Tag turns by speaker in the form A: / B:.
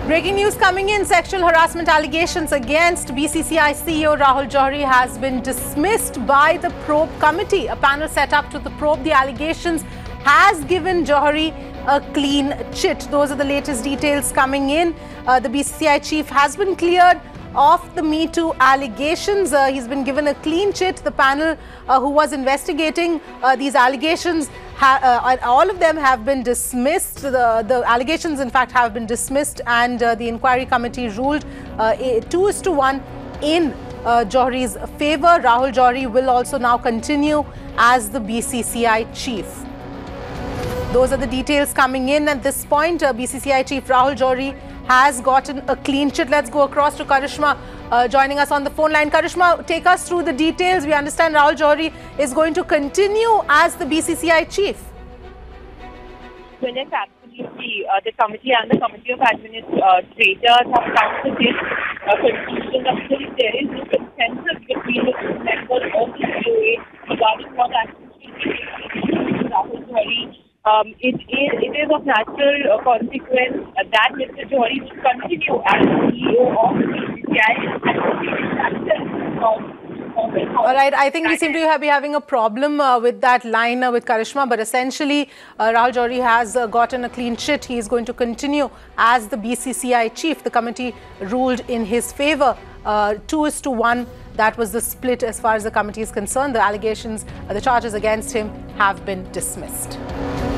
A: Breaking news coming in, sexual harassment allegations against BCCI CEO Rahul Johri has been dismissed by the probe committee. A panel set up to probe the allegations has given Johri a clean chit. Those are the latest details coming in. The BCCI chief has been cleared of the Me Too allegations. He's been given a clean chit. The panel who was investigating these allegations, all of them have been dismissed. The allegations, in fact, have been dismissed, and the inquiry committee ruled 2:1 in Johri's favor. Rahul Johri will also now continue as the BCCI chief. Those are the details coming in at this point. BCCI chief Rahul Johri has gotten a clean chit. Let's go across to Karishma joining us on the phone line. Karishma, take us through the details. We understand Rahul Johri is going to continue as the BCCI chief.
B: Well, yes, absolutely. The committee and the Committee of Administrators have come to this conclusion that there is no consensus between the two members of the COA regarding what action should be taken Rahul Johri. It is of natural consequence that Mr. Johri will continue as CEO of the BCCI.
A: All right, I think we seem to be having a problem with that line with Karishma, but essentially Rahul Johri has gotten a clean chit. He is going to continue as the BCCI chief. The committee ruled in his favor, 2:1. That was the split as far as the committee is concerned. The allegations, the charges against him have been dismissed.